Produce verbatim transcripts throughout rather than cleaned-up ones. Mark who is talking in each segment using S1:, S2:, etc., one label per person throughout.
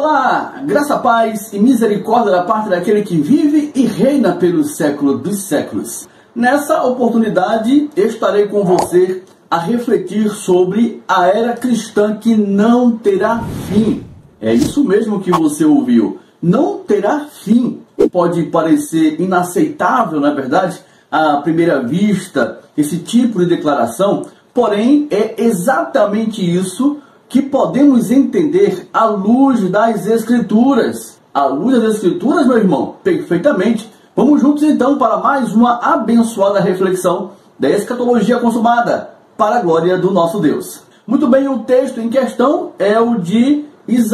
S1: Olá, graça, paz e misericórdia da parte daquele que vive e reina pelos séculos dos séculos. Nessa oportunidade estarei com você a refletir sobre a era cristã que não terá fim. É isso mesmo que você ouviu, não terá fim. Pode parecer inaceitável, na verdade, à primeira vista, esse tipo de declaração, porém é exatamente isso que podemos entender à luz das Escrituras. À luz das Escrituras, meu irmão, perfeitamente. Vamos juntos então para mais uma abençoada reflexão da escatologia consumada, para a glória do nosso Deus. Muito bem, o texto em questão é o de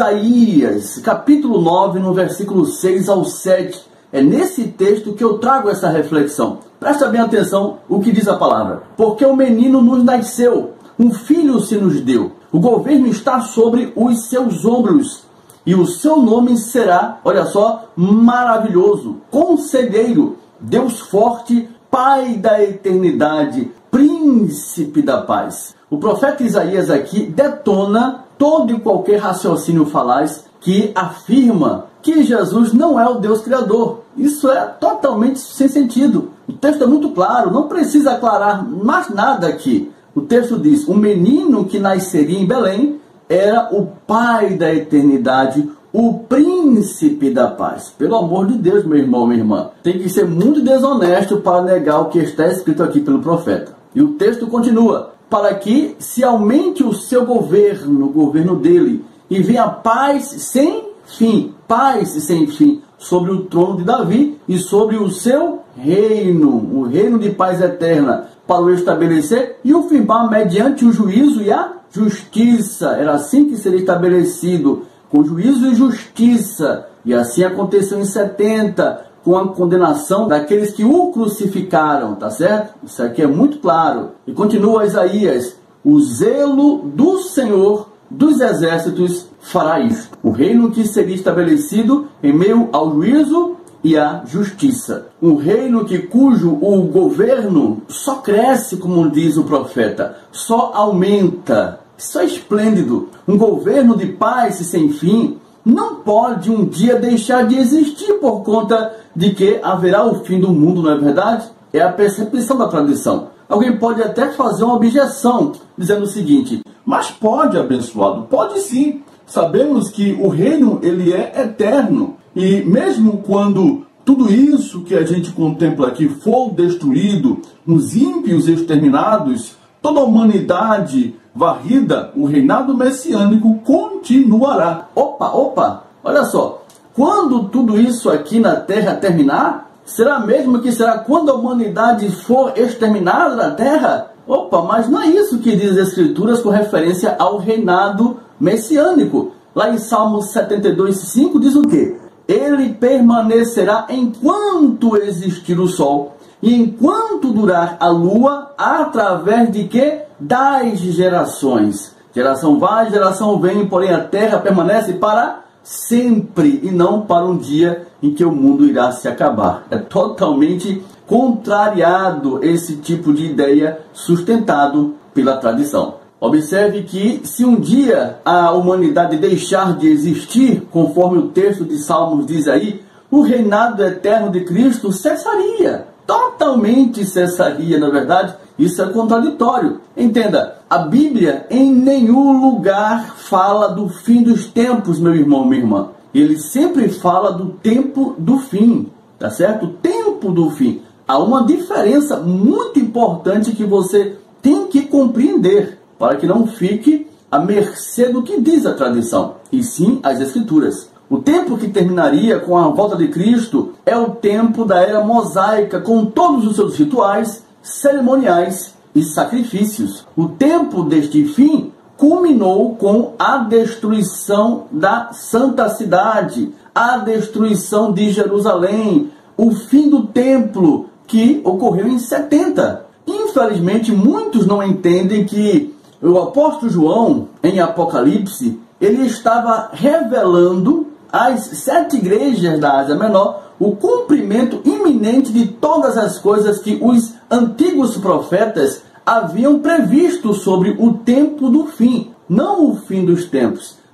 S1: Isaías, capítulo nove, no versículo seis ao sete. É nesse texto que eu trago essa reflexão. Presta bem atenção o que diz a palavra. Porque o menino nos nasceu, um filho se nos deu. O governo está sobre os seus ombros. E o seu nome será, olha só, maravilhoso, conselheiro, Deus forte, Pai da eternidade, príncipe da paz. O profeta Isaías aqui detona todo e qualquer raciocínio falaz que afirma que Jesus não é o Deus Criador. Isso é totalmente sem sentido. O texto é muito claro, não precisa aclarar mais nada aqui. O texto diz, o menino que nasceria em Belém era o Pai da eternidade, o príncipe da paz. Pelo amor de Deus, meu irmão, minha irmã, tem que ser muito desonesto para negar o que está escrito aqui pelo profeta. E o texto continua, para que se aumente o seu governo, o governo dele, e venha paz sem fim, paz sem fim, sobre o trono de Davi e sobre o seu reino, o reino de paz eterna, para o estabelecer e o firmar mediante o juízo e a justiça. Era assim que seria estabelecido, com juízo e justiça. E assim aconteceu em setenta, com a condenação daqueles que o crucificaram, tá certo? Isso aqui é muito claro. E continua Isaías, o zelo do Senhor dos exércitos fará isso. O reino que seria estabelecido em meio ao juízo e à justiça. Um reino que cujo o governo só cresce, como diz o profeta, só aumenta. Isso é esplêndido. Um governo de paz sem fim não pode um dia deixar de existir por conta de que haverá o fim do mundo, não é verdade? É a percepção da tradição. Alguém pode até fazer uma objeção, dizendo o seguinte, mas pode, abençoado, pode sim. Sabemos que o reino ele é eterno. E mesmo quando tudo isso que a gente contempla aqui for destruído, os ímpios exterminados, toda a humanidade varrida, o reinado messiânico continuará. Opa, opa, olha só. Quando tudo isso aqui na terra terminar, será mesmo que será quando a humanidade for exterminada da terra? Opa, mas não é isso que diz as Escrituras com referência ao reinado messiânico. Lá em Salmos setenta e dois, cinco diz o quê? Ele permanecerá enquanto existir o sol, e enquanto durar a lua, através de quê? Das gerações. Geração vai, geração vem, porém a terra permanece para sempre, e não para um dia em que o mundo irá se acabar. É totalmente contrariado esse tipo de ideia sustentado pela tradição. Observe que se um dia a humanidade deixar de existir, conforme o texto de Salmos diz aí, o reinado eterno de Cristo cessaria. Totalmente cessaria, na verdade. Isso é contraditório. Entenda, a Bíblia em nenhum lugar fala do fim dos tempos, meu irmão, minha irmã. Ele sempre fala do tempo do fim, tá certo? O tempo do fim. Há uma diferença muito importante que você tem que compreender, para que não fique à mercê do que diz a tradição, e sim as Escrituras. O tempo que terminaria com a volta de Cristo é o tempo da era mosaica, com todos os seus rituais, cerimoniais e sacrifícios. O tempo deste fim culminou com a destruição da Santa Cidade, a destruição de Jerusalém, o fim do templo, que ocorreu em setenta. Infelizmente, muitos não entendem que o apóstolo João, em Apocalipse, ele estava revelando às sete igrejas da Ásia Menor o cumprimento iminente de todas as coisas que os antigos profetas haviam previsto sobre o tempo do fim. Não o fim dos tempos,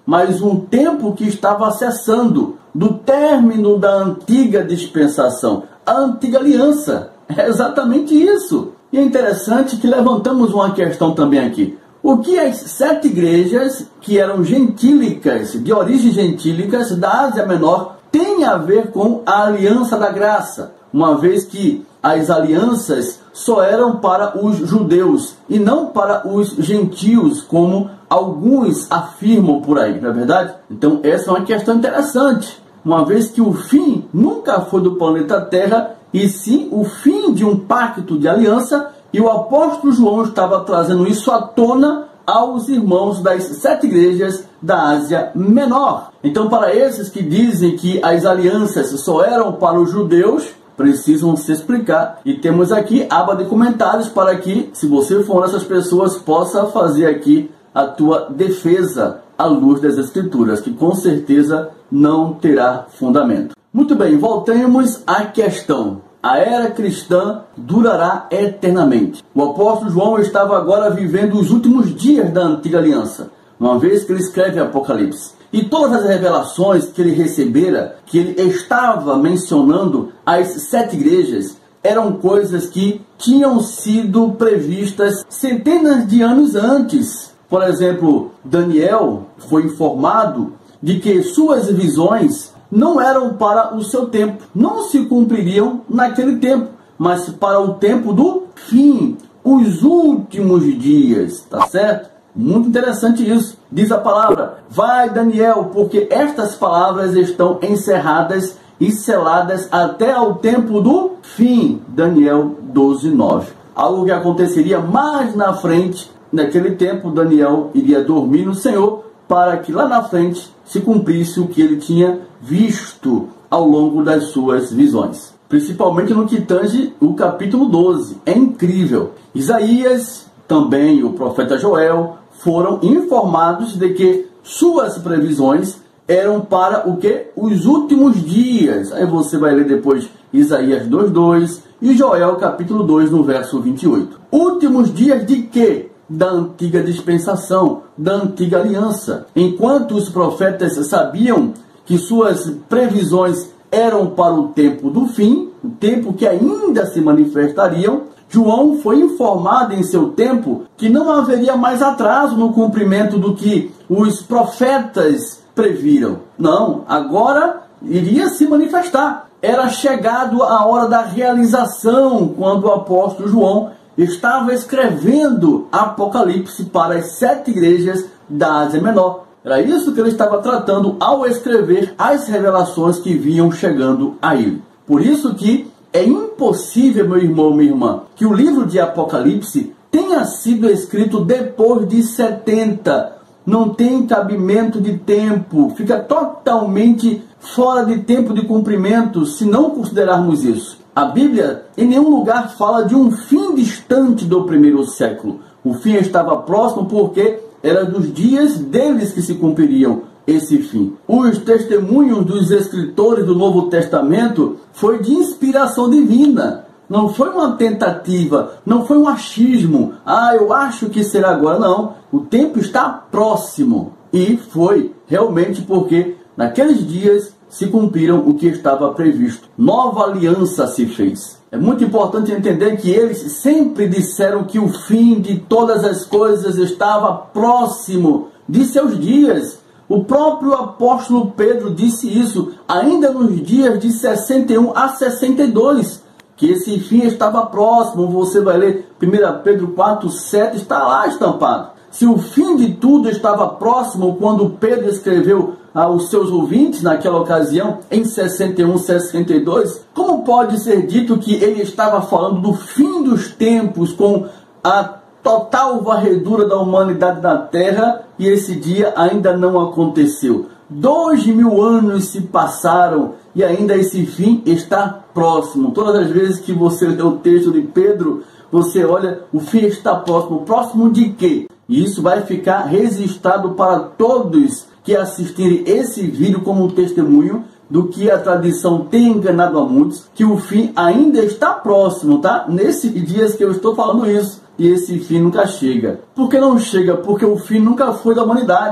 S1: mas um tempo que estava cessando, do término da antiga dispensação, a antiga aliança. É exatamente isso. E é interessante que levantamos uma questão também aqui. O que as sete igrejas, que eram gentílicas, de origem gentílicas, da Ásia Menor, tem a ver com a aliança da graça? Uma vez que as alianças só eram para os judeus e não para os gentios, como alguns afirmam por aí, não é verdade? Então essa é uma questão interessante, uma vez que o fim nunca foi do planeta Terra, e sim o fim de um pacto de aliança, e o apóstolo João estava trazendo isso à tona aos irmãos das sete igrejas da Ásia Menor. Então, para esses que dizem que as alianças só eram para os judeus, precisam se explicar. E temos aqui a aba de comentários para que, se você for uma dessas pessoas, possa fazer aqui a tua defesa à luz das Escrituras, que com certeza não terá fundamento. Muito bem, voltemos à questão. A era cristã durará eternamente. O apóstolo João estava agora vivendo os últimos dias da antiga aliança, uma vez que ele escreve Apocalipse. E todas as revelações que ele recebera, que ele estava mencionando às sete igrejas, eram coisas que tinham sido previstas centenas de anos antes. Por exemplo, Daniel foi informado de que suas visões não eram para o seu tempo, não se cumpririam naquele tempo, mas para o tempo do fim, os últimos dias, tá certo? Muito interessante isso. Diz a palavra: vai, Daniel, porque estas palavras estão encerradas e seladas até ao tempo do fim. Daniel doze, nove. Algo que aconteceria mais na frente. Naquele tempo, Daniel iria dormir no Senhor, para que lá na frente se cumprisse o que ele tinha visto ao longo das suas visões. Principalmente no que tange o capítulo doze. É incrível. Isaías, também o profeta Joel, foram informados de que suas previsões eram para o que? Os últimos dias. Aí você vai ler depois Isaías dois, dois e Joel capítulo dois, no verso vinte e oito. Últimos dias de quê? Da antiga dispensação, da antiga aliança. Enquanto os profetas sabiam que suas previsões eram para o tempo do fim, o tempo que ainda se manifestariam, João foi informado em seu tempo que não haveria mais atraso no cumprimento do que os profetas previram. Não, agora iria se manifestar. Era chegado a hora da realização, quando o apóstolo João estava escrevendo Apocalipse para as sete igrejas da Ásia Menor. Era isso que ele estava tratando ao escrever as revelações que vinham chegando a ele. Por isso que é impossível, meu irmão, minha irmã, que o livro de Apocalipse tenha sido escrito depois de setenta. Não tem cabimento de tempo, fica totalmente fora de tempo de cumprimento se não considerarmos isso. A Bíblia em nenhum lugar fala de um fim distante do primeiro século. O fim estava próximo porque era dos dias deles que se cumpririam esse fim. Os testemunhos dos escritores do Novo Testamento foi de inspiração divina. Não foi uma tentativa, não foi um achismo. Ah, eu acho que será agora. Não, o tempo está próximo. E foi realmente porque naqueles dias se cumpriram o que estava previsto. Nova aliança se fez. É muito importante entender que eles sempre disseram que o fim de todas as coisas estava próximo de seus dias. O próprio apóstolo Pedro disse isso ainda nos dias de sessenta e um a sessenta e dois, que esse fim estava próximo. Você vai ler primeira Pedro quatro, sete, está lá estampado. Se o fim de tudo estava próximo quando Pedro escreveu aos seus ouvintes naquela ocasião, em sessenta e um, sessenta e dois, como pode ser dito que ele estava falando do fim dos tempos, com a total varredura da humanidade na Terra, e esse dia ainda não aconteceu? Dois mil anos se passaram e ainda esse fim está próximo. Todas as vezes que você lê o texto de Pedro, você olha, o fim está próximo. Próximo de quê? E isso vai ficar registrado para todos que assistirem esse vídeo como um testemunho do que a tradição tem enganado a muitos, que o fim ainda está próximo, tá? Nesses dias que eu estou falando isso, e esse fim nunca chega. Por que não chega? Porque o fim nunca foi da humanidade.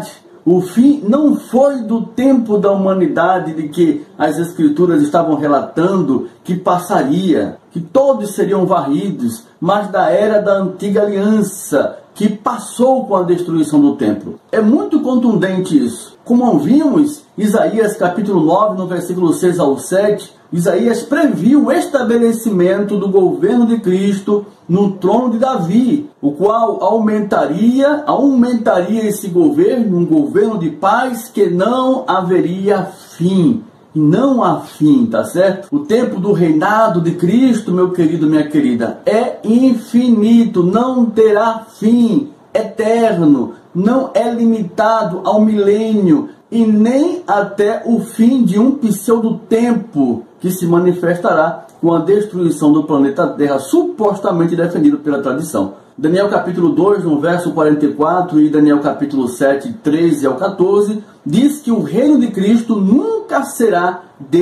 S1: o fim não foi do tempo da humanidade de que as Escrituras estavam relatando que passaria, que todos seriam varridos, mas da era da antiga aliança, que passou com a destruição do templo. É muito contundente isso. Como vimos, Isaías capítulo nove, no versículo seis ao sete, Isaías previu o estabelecimento do governo de Cristo no trono de Davi, o qual aumentaria, aumentaria esse governo, um governo de paz que não haveria fim. E não há fim, tá certo? O tempo do reinado de Cristo, meu querido, minha querida, é infinito, não terá fim, eterno, não é limitado ao milênio e nem até o fim de um pseudo-tempo que se manifestará com a destruição do planeta Terra, supostamente defendido pela tradição. Daniel capítulo dois, no verso quarenta e quatro, e Daniel capítulo sete, treze ao quatorze, diz que o reino de Cristo nunca será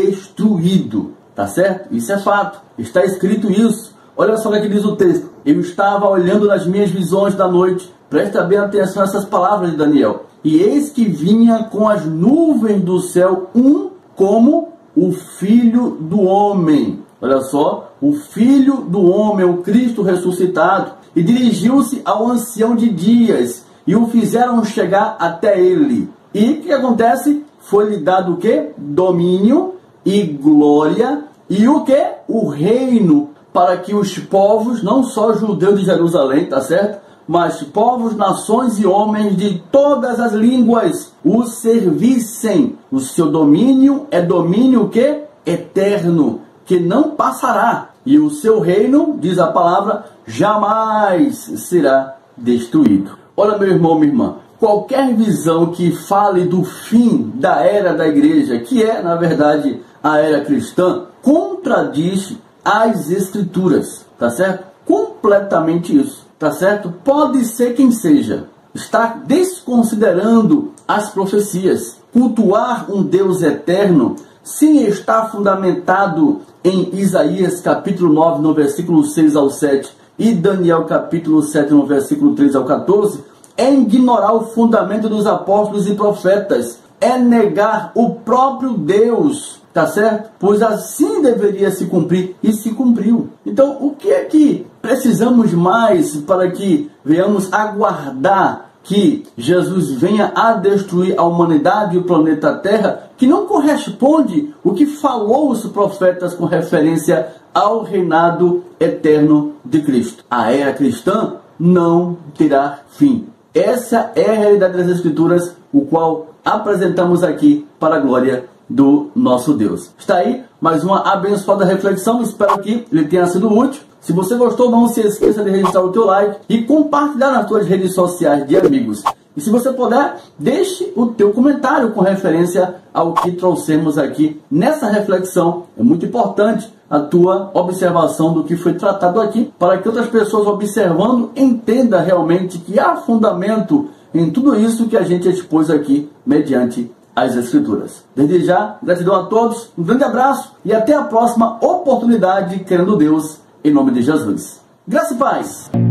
S1: destruído. Tá certo? Isso é fato. Está escrito isso. Olha só o que diz o texto. Eu estava olhando nas minhas visões da noite. Presta bem atenção a essas palavras de Daniel. E eis que vinha com as nuvens do céu um como o Filho do Homem. Olha só. O Filho do Homem, o Cristo ressuscitado. E dirigiu-se ao ancião de dias, e o fizeram chegar até ele. E o que acontece? Foi-lhe dado o quê? Domínio e glória, e o quê? O reino, para que os povos, não só judeus de Jerusalém, tá certo? Mas povos, nações e homens de todas as línguas o servissem. O seu domínio é domínio o quê? Eterno, que não passará. E o seu reino, diz a palavra, jamais será destruído. Olha, meu irmão, minha irmã, qualquer visão que fale do fim da era da igreja, que é, na verdade, a era cristã, contradiz as Escrituras, tá certo? Completamente isso, tá certo? Pode ser quem seja, está desconsiderando as profecias. Cultuar um Deus eterno, sim, está fundamentado em Isaías capítulo nove, no versículo seis ao sete, e Daniel capítulo sete, no versículo treze ao quatorze, é ignorar o fundamento dos apóstolos e profetas, é negar o próprio Deus, tá certo? Pois assim deveria se cumprir, e se cumpriu. Então, o que é que precisamos mais para que venhamos aguardar que Jesus venha a destruir a humanidade e o planeta Terra, que não corresponde o que falou os profetas com referência ao reinado eterno de Cristo? A era cristã não terá fim. Essa é a realidade das Escrituras, o qual apresentamos aqui para a glória do nosso Deus. Está aí mais uma abençoada reflexão, espero que ele tenha sido útil. Se você gostou, não se esqueça de registrar o teu like e compartilhar nas suas redes sociais de amigos. E se você puder, deixe o teu comentário com referência ao que trouxemos aqui nessa reflexão. É muito importante a tua observação do que foi tratado aqui, para que outras pessoas observando entendam realmente que há fundamento em tudo isso que a gente expôs aqui mediante as Escrituras. Desde já, gratidão a todos, um grande abraço e até a próxima oportunidade, querendo Deus, em nome de Jesus. Graça e paz!